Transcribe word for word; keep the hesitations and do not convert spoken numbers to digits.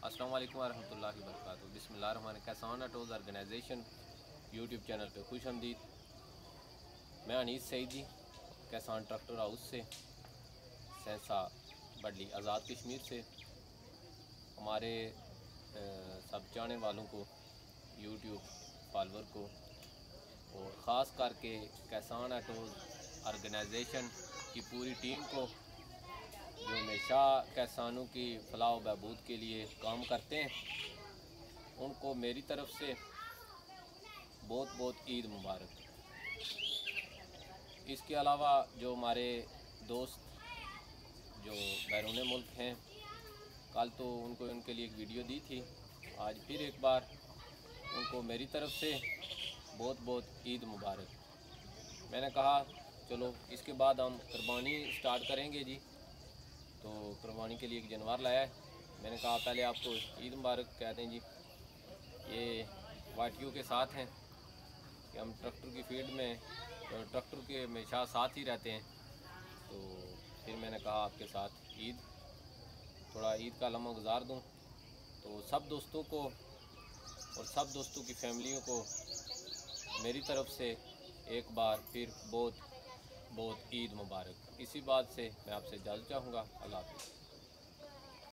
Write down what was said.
अस्सलाम वालेकुम वरहमतुल्लाहि वबरकातुहू। बिस्मिल्लाहिर्रहमानिर्रहीम। कैसान ऑटोज़ ऑर्गेनाइजेशन यूट्यूब चैनल पे खुश आमदीद। मैं अनीस सईद जी कैसान ट्रैक्टर हाउस से सहसा बडली आज़ाद कश्मीर से हमारे सब चाहने वालों को, यूट्यूब फॉलोअर को और ख़ास करके कैसान ऑटोज़ ऑर्गेनाइजेशन की पूरी टीम को जो हमेशा किसानों की फलाह व बहबूद के लिए काम करते हैं, उनको मेरी तरफ़ से बहुत बहुत ईद मुबारक। इसके अलावा जो हमारे दोस्त जो बैरून मुल्क हैं, कल तो उनको उनके लिए एक वीडियो दी थी, आज फिर एक बार उनको मेरी तरफ़ से बहुत बहुत ईद मुबारक। मैंने कहा चलो इसके बाद हम कुर्बानी स्टार्ट करेंगे जी, तो कुर्बानी के लिए एक जानवर लाया है। मैंने कहा पहले आपको ईद मुबारक कहते हैं जी। ये वाटियों के साथ हैं कि हम ट्रैक्टर की फील्ड में तो ट्रैक्टर के हमेशा साथ ही रहते हैं, तो फिर मैंने कहा आपके साथ ईद थोड़ा ईद का लम्हा गुजार दूं। तो सब दोस्तों को और सब दोस्तों की फैमिलियों को मेरी तरफ़ से एक बार फिर बहुत बहुत ईद मुबारक। इसी बात से मैं आपसे इजाज़त चाहूँगा। अल्लाह हाफ़िज़।